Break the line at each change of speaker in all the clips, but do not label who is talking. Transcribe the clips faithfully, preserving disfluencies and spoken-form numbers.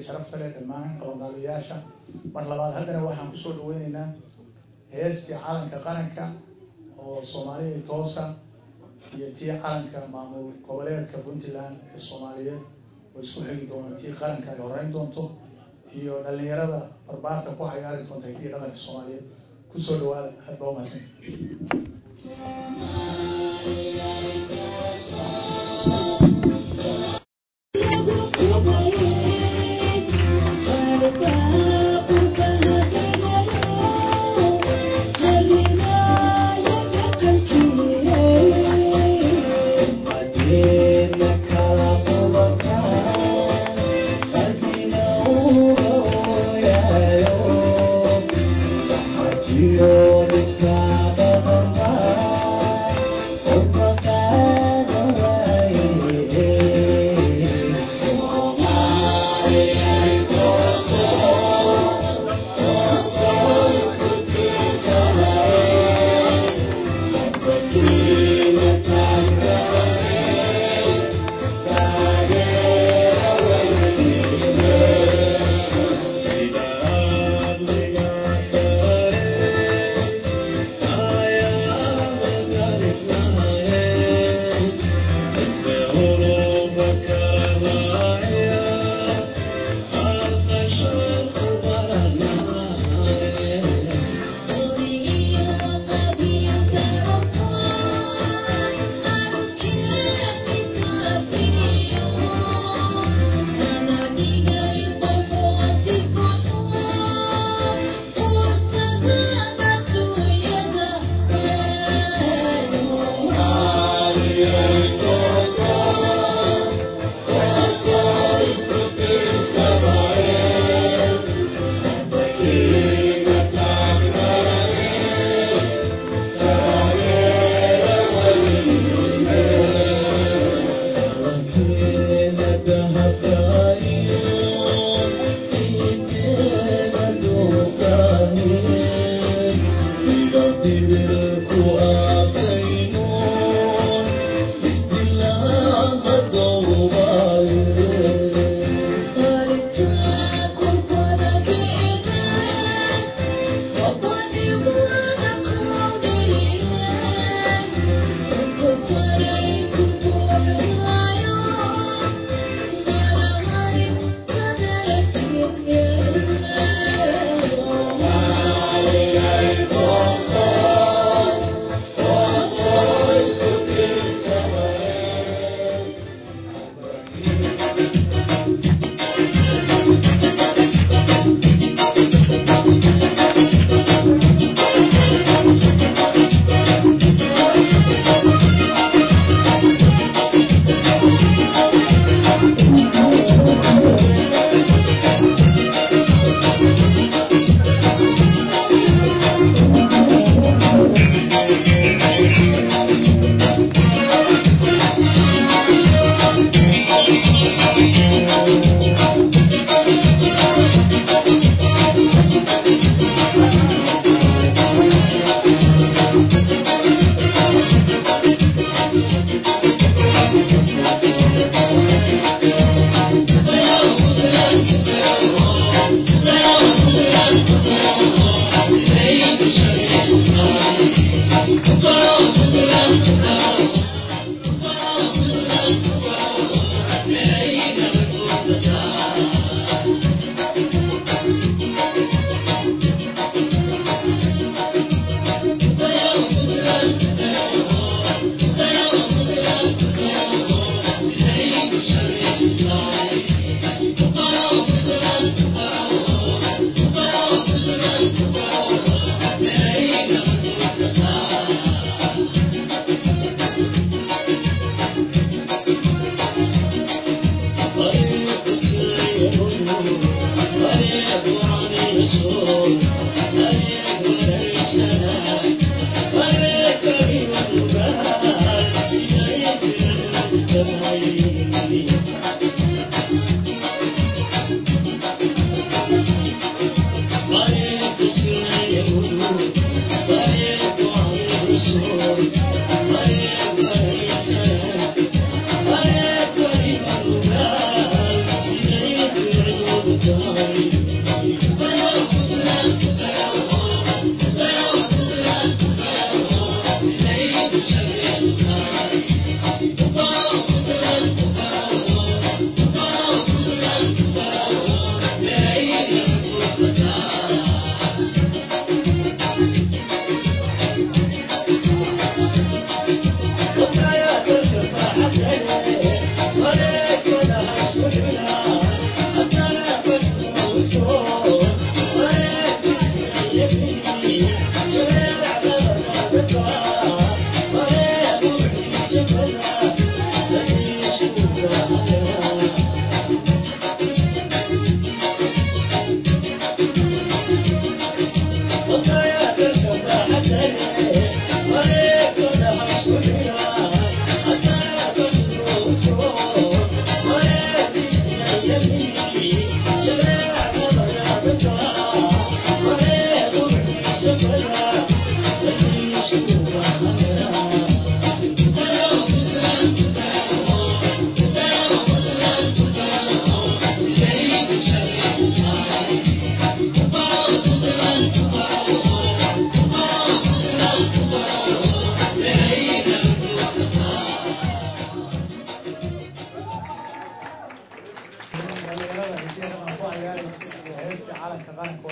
شرفت لك المعنى قوم قالوا مرلبات هذا واحد كسول ويننا هيستي عالم كقرنك أو الصومالية توسع يتي عالم كمعمول قبلات كبنتلان الصومالية ويسوي دون تي قرن كجورين دونتو هي اللي يرى أربعة تقوى عيار كونتاكتي لغة الصومالية كسول وال هذا ما سن
You're the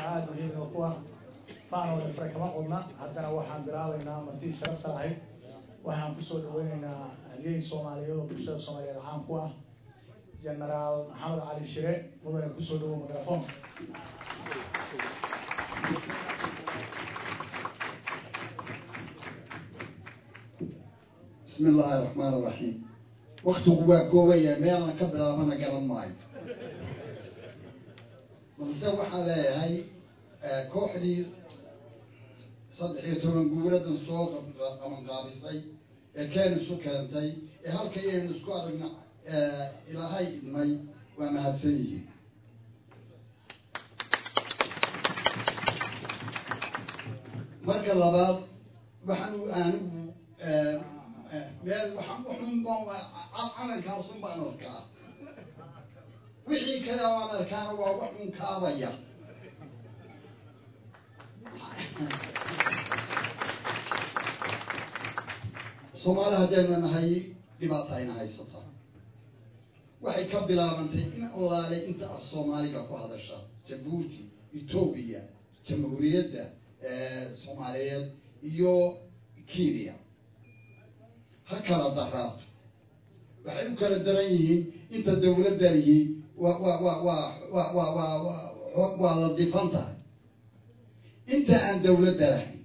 عاد وهي الأخوة فانوا الفريق ما قلنا حتى وحن بلاوينا مرتي شرفت هاي وحن كسر ويننا هذه الصومالية وبشر الصومالية العام قوة جنرال محمد علي شريع مدير كسر وميكروفون.
بسم الله الرحمن الرحيم. وقت قوة قوية ما أنا قبل أنا قرن ماي. بنسوي على هاي كوحدي صدقيته من قولة السوق من قابسي كان السوق كانتي هل كيان السكوار إلى هاي المي وما هتسنيه. مركز اللباب وحنو أنا مال وحن وحن بام عمل كاسم بانوركا وحي كذا وعمل كان وحن كابيا Soomaaliya hadayna nahay dhibaatayna haysata waxay ka bilaabantay in allaale inta af Soomaaliga ku hadasha Djibouti Ethiopia Jamhuuriyadda Soomaaliyeed iyo Kenya ha kala daraato waxay u kala daran yihiin inta dawladani waa waa waa waa waa waa waa la difanta inta aan dawladda lahayn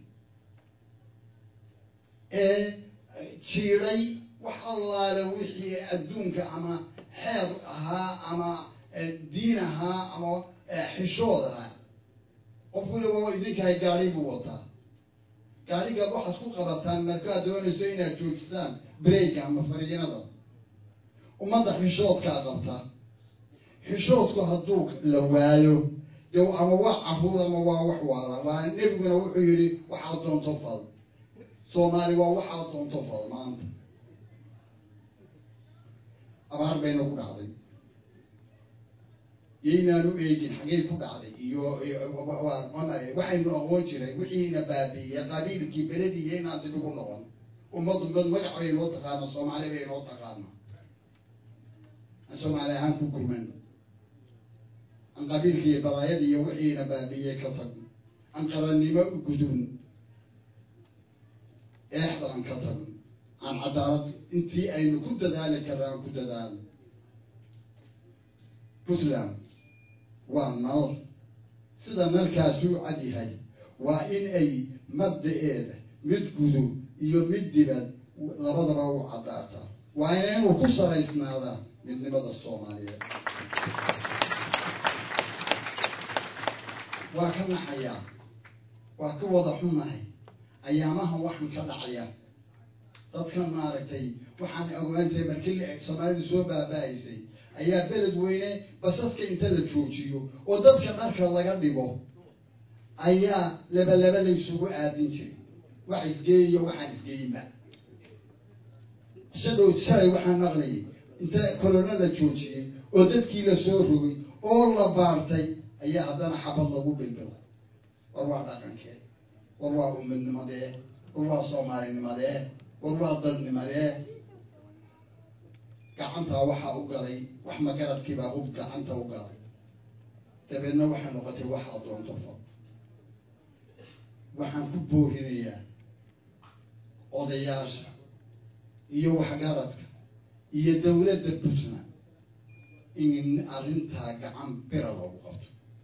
ee jiray wax allaale wixii adduunka ama xeer ahaa ama diin ahaa ama xishood ahaa qof waliba idinka ay gaari buu wataa gaariga waxaad ku qabataan markaad doonayso inaad joojisaan breega ama fariinada ummadda xishoodka qabta xishoodku hadduu la waayo yow ama waa caruur ama waa wax waala waa nebiguna wuxuu yidhi waxaad doonto fal Soomaali waa waxaad doonto fal maanta abaar bayna ku dhacday yeynaanu eegin xagee ku dhacday iyo waxaynu aqoon jiray wixiina baabiiyey qabiilkii beledii yeynaan dib ugu noqon ummadu mid magac bay loo taqaana Soomaali bay loo taqaana Soomaali ahaan ku gurman an qabiilkii balaayadii iyo wixiina baabiiyey ka tag an qarannimo u gudun eexda an ka tag an cadaalad intii aynu ku dadaali karaan ku dadaal Puntland waa nal sida nalkaas uu cad yahay waa in ay mabda'eeda mid gudu iyo mid dibad labadaba u cadaata waa inaynu ku saraysnaada midnimada Soomaaliyeed waa ka naxaya waa ka wada xumahay ayaamaha waxan ka dhacaya dadka maaragtay waxaan ogaantay markii Soomaalidu soo baabaysay ayaa beled weyne basaska inta la joojiyo oo dadka dharka laga dhigo ayaa laba laba la isugu aadin jiray wax isgeeyo waxaan isgeeyma shadoo shalay waxaan maqlay inta kolona la joojiyay oo dadkii la soo rogay oo la baartay ayaa haddana xabad lagu bilbilay war waa dhaqankeed war waa ummadnimadee war waa Soomaalinimadee war waa dadnimadee gacanta waxa u galay wax magaradkii baa u gacanta u galay dabeedna waxa noqotay wax adoonto fo waxaan ku boorinayaa odayaasha iyo waxgaradka iyo dawladda Puntland in arrintaa gacan bira loogu qabto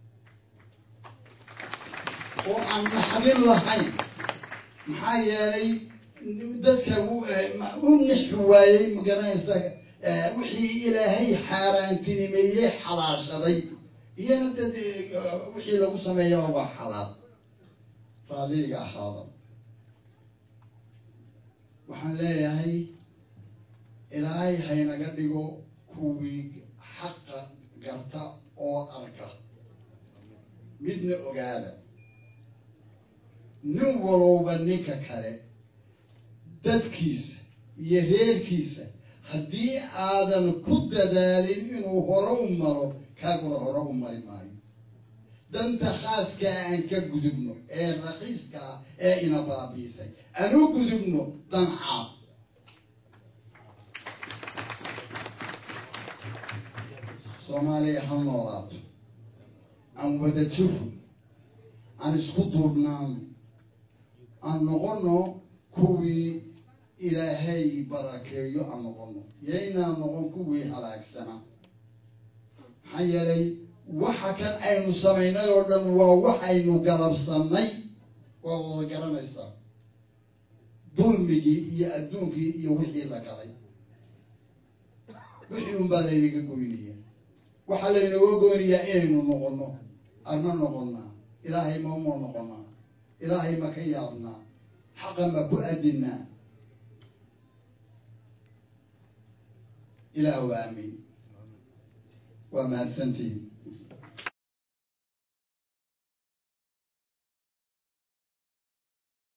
oo aan maxalin lahayn maxaa yeelay dadka u nixwaayey magaranaysa wixii ilaahay xaaraantinimeeyey xalaashaday iyana dad wixii lagu sameeyaa waa xalaal raaliga ahaada waxaan leeyahay ilaahay haynaga dhigo kuwii xaqa garta oo arka midna ogaada nin walowba ninka kale dadkiisa iyo reerkiisa haddii aadan ku dadaalin inuu hore u maro kaaguna hore u mari maayo danta khaaska aan ka gudubno ee raqiiska ee ina baabiisay anu gudubno dan caab Soomaaliya ha noolaato aan wada jiro aan isku duubnaano aan noqono kuwii ilaahay barakeeyo aan noqono yaynaan noqon kuwii halaagsana maxaa yeelay waxa kan aynu samaynay oo dhan waa wax aynu galabsanay waa wada garanaysaa dulmigii iyo adduunkii iyo wixii la galay wixii unbaa laynaga goynaya waxaa laynaga goynayaa inaynu noqono arma noqonnaa ilaahay ma uma noqonnaa ilaahay ma ka yaabnaa xaqa ma ku adinaa ilaah waa amiin waa mahadsantihiin